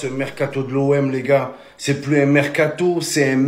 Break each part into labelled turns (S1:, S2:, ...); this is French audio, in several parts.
S1: Ce mercato de l'OM, les gars, c'est plus un mercato, c'est un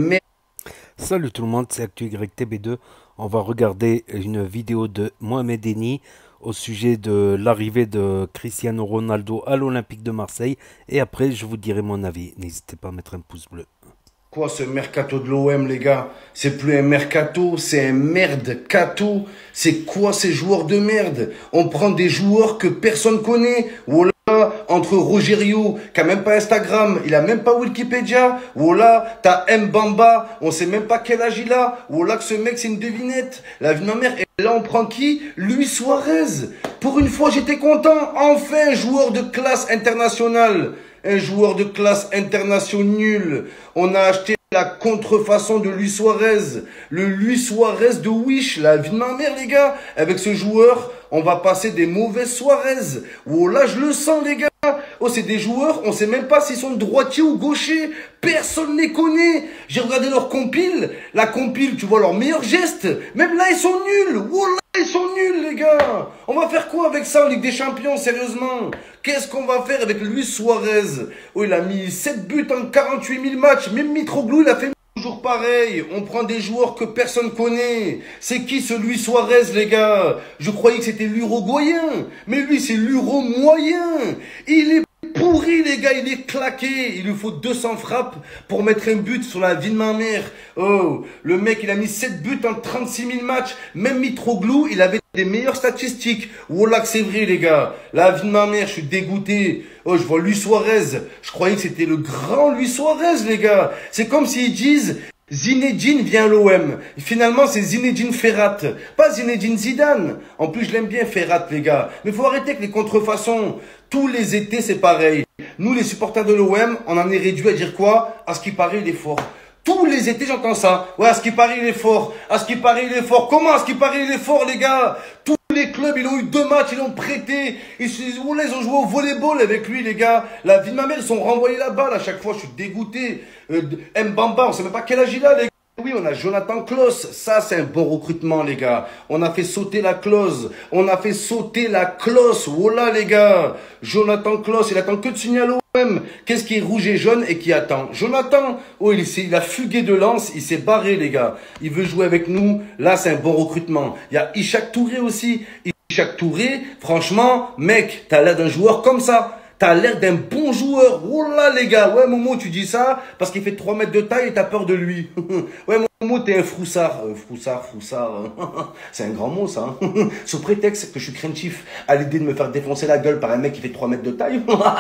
S2: Salut tout le monde, c'est ActuYTB2. On va regarder une vidéo de Mohamed Eni au sujet de l'arrivée de Cristiano Ronaldo à l'Olympique de Marseille. Et après, je vous dirai mon avis. N'hésitez pas à mettre un pouce bleu.
S1: Quoi, ce mercato de l'OM, les gars? C'est plus un mercato, c'est un merde-cato. C'est quoi ces joueurs de merde? On prend des joueurs que personne connaît. Voilà, entre Rogerio, qui a même pas Instagram, il a même pas Wikipédia. Voilà, t'as Mbamba, on sait même pas quel âge il a. Voilà que ce mec, c'est une devinette. La vie de ma mère. Et là, on prend qui? Luis Suarez. Pour une fois, j'étais content. Enfin, un joueur de classe internationale. Un joueur de classe internationale nul. On a acheté la contrefaçon de Luis Suarez. Le Luis Suarez de Wish. La vie de ma mère, les gars. Avec ce joueur, on va passer des mauvaises Suarez. Oh là, je le sens, les gars. Oh, c'est des joueurs, on sait même pas s'ils sont droitiers ou gauchers. Personne ne les connaît. J'ai regardé leur compile. La compile, tu vois leurs meilleurs gestes. Même là, ils sont nuls. Oh là, ils sont nuls, les gars. On va faire quoi avec ça en Ligue des Champions, sérieusement? Qu'est-ce qu'on va faire avec Luis Suarez? Oh, il a mis 7 buts en 48 000 matchs. Même Mitroglou, il a fait toujours pareil. On prend des joueurs que personne connaît. C'est qui ce Luis Suarez, les gars? Je croyais que c'était l'Uruguayen. Mais lui, c'est l'Urumoyen. Il est pourri, les gars, il est claqué. Il lui faut 200 frappes pour mettre un but sur la vie de ma mère. Oh, le mec, il a mis 7 buts en 36 000 matchs. Même Mitroglou, il avait des meilleures statistiques. Voilà que c'est vrai, les gars. La vie de ma mère, je suis dégoûté. Oh, je vois Luis Suarez. Je croyais que c'était le grand Luis Suarez, les gars. C'est comme s'ils disent Zinedine vient à l'OM. Finalement, c'est Zinedine Ferrat. Pas Zinedine Zidane. En plus, je l'aime bien Ferrat, les gars. Mais faut arrêter avec les contrefaçons. Tous les étés, c'est pareil. Nous, les supporters de l'OM, on en est réduit à dire quoi? À ce qui paraît, il est fort. Tous les étés, j'entends ça. Ouais, à ce qui paraît, il est fort. À ce qui paraît, il est fort. Comment à ce qui paraît, il est fort, les gars? Tous les clubs, ils ont eu 2 matchs, ils l'ont prêté. Ils ont joué au volleyball avec lui, les gars. La vie de ma mère, ils sont renvoyés la balle à chaque fois. Je suis dégoûté. Mbamba, on sait même pas quel âge il a, les gars. Oui, on a Jonathan Klaus. Ça, c'est un bon recrutement, les gars. On a fait sauter la clause. On a fait sauter la clause. Voilà, les gars. Jonathan Klaus, il attend que de signer à l'OM. Qu'est-ce qui est rouge et jaune et qui attend? Jonathan, oh, il a fugué de Lens. Il s'est barré, les gars. Il veut jouer avec nous. Là, c'est un bon recrutement. Il y a Ishak Touré aussi. Ishak Touré, franchement, mec, t'as l'air d'un joueur comme ça. T'as l'air d'un bon joueur. Oh là, les gars. Ouais, Momo, tu dis ça parce qu'il fait 3 mètres de taille et t'as peur de lui. Ouais, Momo, t'es un froussard. Froussard. C'est un grand mot, ça. Sous prétexte que je suis craintif à l'idée de me faire défoncer la gueule par un mec qui fait 3 mètres de taille.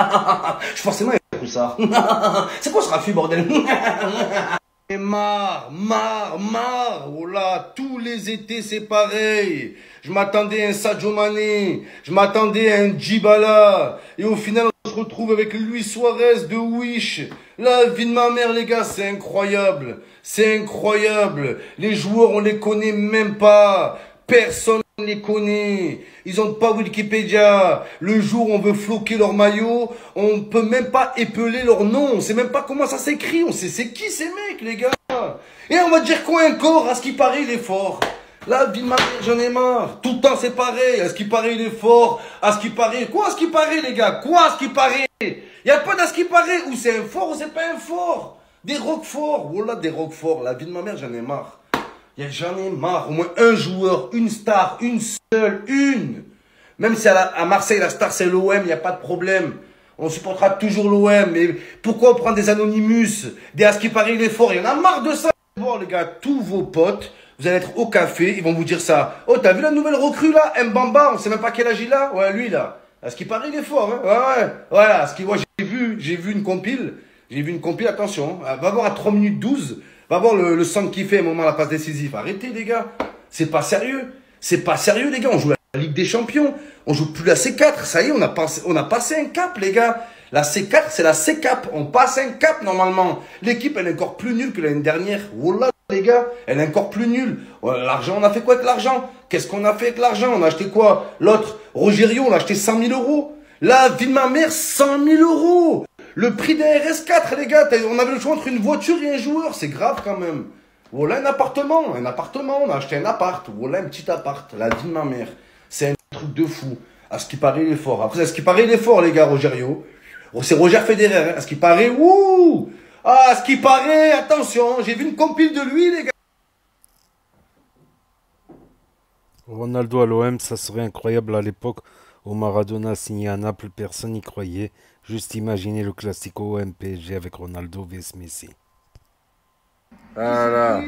S1: Je suis forcément un froussard. C'est quoi ce raffut, bordel? Et marre. Oh là, tous les étés, c'est pareil. Je m'attendais à un Sadio Mané. Je m'attendais à un Djibala. Et au final, on se retrouve avec Luis Suarez de Wish. La vie de ma mère, les gars, c'est incroyable. C'est incroyable. Les joueurs, on les connaît même pas. Personne ne les connaît. Ils ont pas Wikipédia. Le jour où on veut floquer leur maillot, on peut même pas épeler leur nom. On sait même pas comment ça s'écrit. On sait c'est qui ces mecs, les gars. Et on va dire quoi encore? À ce qui paraît, il est fort. La vie de ma mère, j'en ai marre. Tout le temps, c'est pareil. À ce qui paraît, il est fort. À ce qui paraît. Quoi, à ce qui paraît, les gars? Quoi, à ce qui paraît? Il n'y a pas d'à ce qui paraît. Ou c'est un fort ou c'est pas un fort. Des Roquefort. Voilà, des Roquefort. La vie de ma mère, j'en ai marre. J'en ai marre. Au moins un joueur, une star, une seule, une. Même si à Marseille, la star, c'est l'OM, il n'y a pas de problème. On supportera toujours l'OM. Mais pourquoi on prend des Anonymous, des à ce qui paraît, il est fort? Il y en a marre de ça. Bon, les gars, tous vos potes, vous allez être au café, ils vont vous dire ça. Oh, t'as vu la nouvelle recrue, là? Mbamba, on sait même pas quel âge il a. Ouais, lui, là. À ce qui paraît, il est fort, hein. Ouais. Voilà, à ce qui, ouais, j'ai vu une compile. J'ai vu une compile, attention. Va voir à 3 minutes 12. Va voir le sang qui fait à un moment la passe décisive. Arrêtez, les gars. C'est pas sérieux. C'est pas sérieux, les gars. On joue la Ligue des Champions. On joue plus la C4. Ça y est, on a passé un cap, les gars. La C4, c'est la C-Cap. On passe un cap, normalement. L'équipe, elle est encore plus nulle que l'année dernière. Voilà, les gars. Elle est encore plus nulle. L'argent, on a fait quoi avec l'argent? Qu'est-ce qu'on a fait avec l'argent? On a acheté quoi? L'autre, Rogerio, on a acheté 100 000 euros. La vie de ma mère, 100 000 euros. Le prix d'un RS4, les gars, on avait le choix entre une voiture et un joueur, c'est grave quand même. Voilà un appartement, on a acheté un appart, voilà un petit appart, la vie de ma mère. C'est un truc de fou. À ce qui paraît, il est fort. Après, à ce qui paraît, il est fort, les gars, Rogerio. Oh, c'est Roger Federer, hein. À ce qui paraît, wouh! Ah, à ce qui paraît, attention, j'ai vu une compile de lui, les gars.
S2: Ronaldo à l'OM, ça serait incroyable à l'époque où Maradona signait à Naples, personne n'y croyait. Juste imaginer le classico OM-PSG avec Ronaldo vs Messi.
S1: Voilà,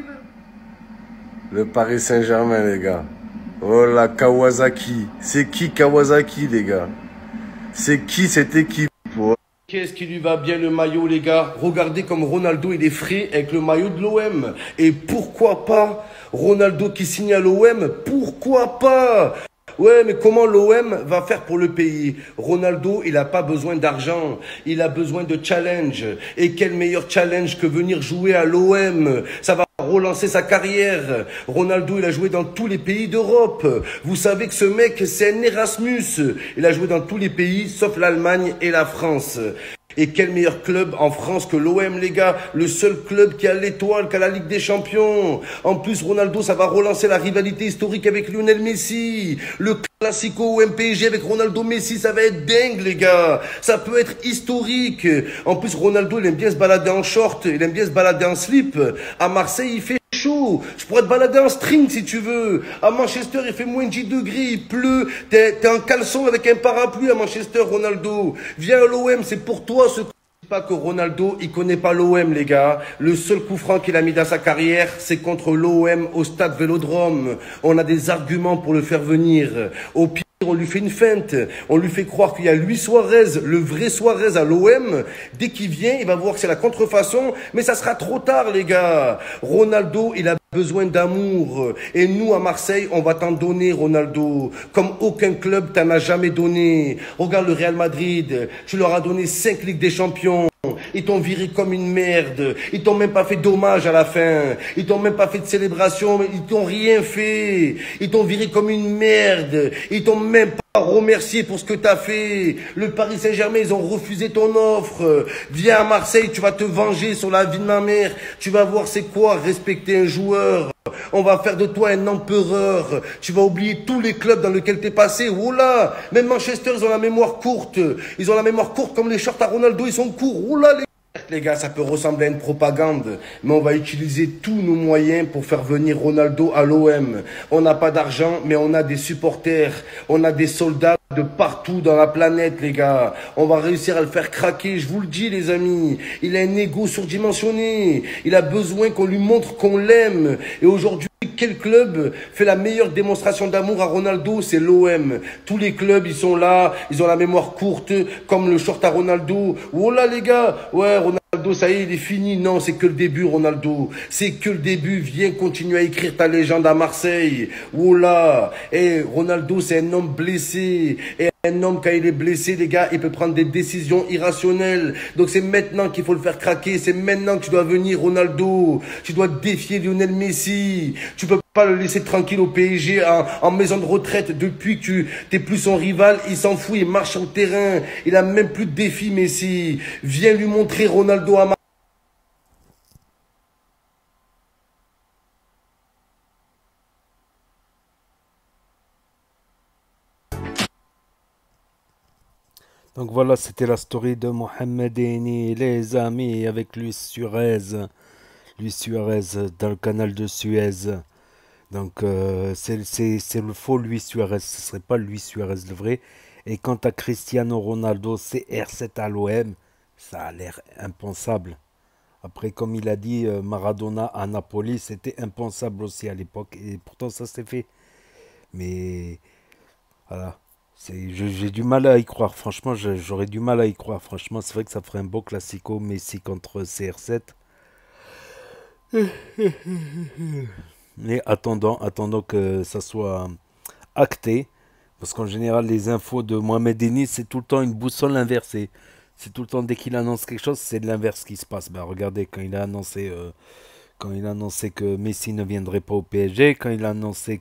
S1: le Paris Saint-Germain, les gars. Oh la Kawasaki. C'est qui Kawasaki, les gars? C'est qui cette équipe? Oh. Qu'est-ce qui lui va bien le maillot, les gars? Regardez comme Ronaldo il est frais avec le maillot de l'OM. Et pourquoi pas Ronaldo qui signe à l'OM? Pourquoi pas? Ouais, mais comment l'OM va faire pour le pays? Ronaldo, il n'a pas besoin d'argent, il a besoin de challenge. Et quel meilleur challenge que venir jouer à l'OM? Ça va relancer sa carrière. Ronaldo, il a joué dans tous les pays d'Europe. Vous savez que ce mec, c'est un Erasmus. Il a joué dans tous les pays, sauf l'Allemagne et la France. Et quel meilleur club en France que l'OM, les gars? Le seul club qui a l'étoile, qui a la Ligue des Champions. En plus, Ronaldo, ça va relancer la rivalité historique avec Lionel Messi. Le classico OM-PSG avec Ronaldo Messi, ça va être dingue, les gars. Ça peut être historique. En plus, Ronaldo, il aime bien se balader en short, il aime bien se balader en slip. À Marseille, il fait chaud. Je pourrais te balader en string si tu veux. À Manchester, il fait moins de 10 degrés, il pleut. T'es en caleçon avec un parapluie à Manchester, Ronaldo. Viens à l'OM, c'est pour toi ce... Pas que Ronaldo, il connaît pas l'OM, les gars. Le seul coup franc qu'il a mis dans sa carrière, c'est contre l'OM au stade Vélodrome. On a des arguments pour le faire venir. Au pire, on lui fait une feinte. On lui fait croire qu'il y a lui Suarez, le vrai Suarez à l'OM. Dès qu'il vient, il va voir que c'est la contrefaçon. Mais ça sera trop tard, les gars. Ronaldo, il a besoin d'amour. Et nous, à Marseille, on va t'en donner, Ronaldo. Comme aucun club t'en a jamais donné. Regarde le Real Madrid. Tu leur as donné 5 Ligues des Champions. Ils t'ont viré comme une merde. Ils t'ont même pas fait d'hommage à la fin. Ils t'ont même pas fait de célébration. Ils t'ont rien fait. Ils t'ont viré comme une merde. Ils t'ont même pas remercié pour ce que t'as fait. Le Paris Saint-Germain, ils ont refusé ton offre. Viens à Marseille, tu vas te venger sur la vie de ma mère. Tu vas voir c'est quoi respecter un joueur. On va faire de toi un empereur. Tu vas oublier tous les clubs dans lesquels t'es passé. Oh là, même Manchester, ils ont la mémoire courte. Ils ont la mémoire courte comme les shorts à Ronaldo, ils sont courts. Oh là, les gars, ça peut ressembler à une propagande, mais on va utiliser tous nos moyens pour faire venir Ronaldo à l'OM. On n'a pas d'argent, mais on a des supporters, on a des soldats de partout dans la planète, les gars. On va réussir à le faire craquer, je vous le dis, les amis. Il a un ego surdimensionné. Il a besoin qu'on lui montre qu'on l'aime. Et aujourd'hui, quel club fait la meilleure démonstration d'amour à Ronaldo? C'est l'OM. Tous les clubs, ils sont là, ils ont la mémoire courte, comme le short à Ronaldo. Oh là, les gars, ouais, Ronaldo, ça y est, il est fini. Non, c'est que le début, Ronaldo. C'est que le début. Viens continuer à écrire ta légende à Marseille. Oh là. Et Ronaldo, c'est un homme blessé. Et un homme, quand il est blessé, les gars, il peut prendre des décisions irrationnelles. Donc c'est maintenant qu'il faut le faire craquer. C'est maintenant que tu dois venir, Ronaldo. Tu dois défier Lionel Messi. Tu peux pas le laisser tranquille au PSG en maison de retraite depuis que tu t'es plus son rival. Il s'en fout, il marche sur le terrain. Il a même plus de défi, Messi. Viens lui montrer Ronaldo à
S2: Donc voilà, c'était la story de Mohamed Eni, les amis, avec Luis Suarez. Luis Suarez dans le canal de Suez. Donc c'est le faux Luis Suarez, ce serait pas Luis Suarez le vrai. Et quant à Cristiano Ronaldo, CR7 à l'OM, ça a l'air impensable. Après, comme il a dit, Maradona à Napoli, c'était impensable aussi à l'époque. Et pourtant, ça s'est fait. Mais voilà. J'ai du mal à y croire. Franchement, j'aurais du mal à y croire. Franchement, c'est vrai que ça ferait un beau classico Messi contre CR7. Mais attendant que ça soit acté. Parce qu'en général, les infos de Mohamed Eni, c'est tout le temps une boussole inversée. C'est tout le temps, dès qu'il annonce quelque chose, c'est de l'inverse qui se passe. Bah, regardez, quand il a annoncé que Messi ne viendrait pas au PSG, quand il a annoncé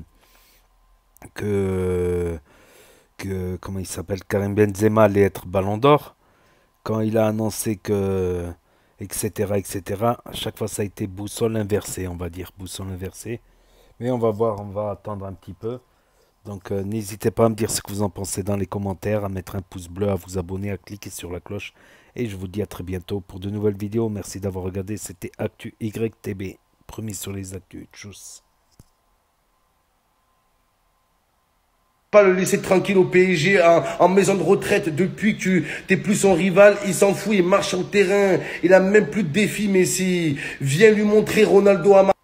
S2: que comment il s'appelle, Karim Benzema allait être Ballon d'Or, quand il a annoncé que, etc., etc., à chaque fois ça a été boussole inversée, on va dire, boussole inversée. Mais on va voir, on va attendre un petit peu. Donc n'hésitez pas à me dire ce que vous en pensez dans les commentaires, à mettre un pouce bleu, à vous abonner, à cliquer sur la cloche. Et je vous dis à très bientôt pour de nouvelles vidéos. Merci d'avoir regardé, c'était Actu YTB. Promis sur les actus. Tchuss.
S1: Pas le laisser tranquille au PSG en maison de retraite depuis que tu t'es plus son rival, il s'en fout, il marche sur le terrain, il a même plus de défi. Messi, viens lui montrer Ronaldo à